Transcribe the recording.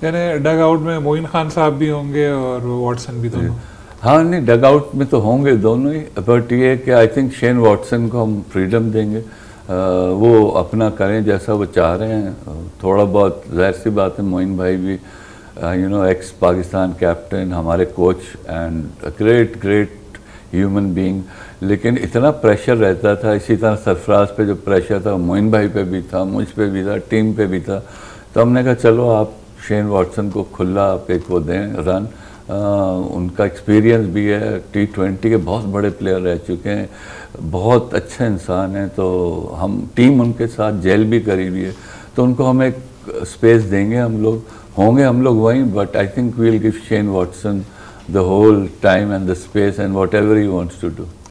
यानी डग आउट में मोइन खान साहब भी होंगे और वॉटसन भी दोनों? हाँ नहीं, डग आउट में तो होंगे दोनों ही, बट ये कि आई थिंक शेन वॉटसन को हम फ्रीडम देंगे, वो अपना करें जैसा वो चाह रहे हैं। थोड़ा बहुत जाहिर सी बात है, मोइन भाई भी एक्स पाकिस्तान कैप्टन, हमारे coach and great human being, लेकिन इतना प्रेशर रहता था। इसी तरह सरफराज पे जो प्रेशर था मोइन भाई पे भी था, मुझ पे भी था, टीम पे भी था। तो हमने कहा चलो आप शेन वॉटसन को खुला आप एक वो दें रन। उनका एक्सपीरियंस भी है, T20 के बहुत बड़े प्लेयर रह चुके हैं, बहुत अच्छे इंसान हैं। तो हम टीम उनके साथ जेल भी करी हुई है, तो उनको हम एक स्पेस देंगे। हम लोग होंगे हम लोग वहीं, but I think we will give Shane Watson the whole time and the space and whatever he wants to do.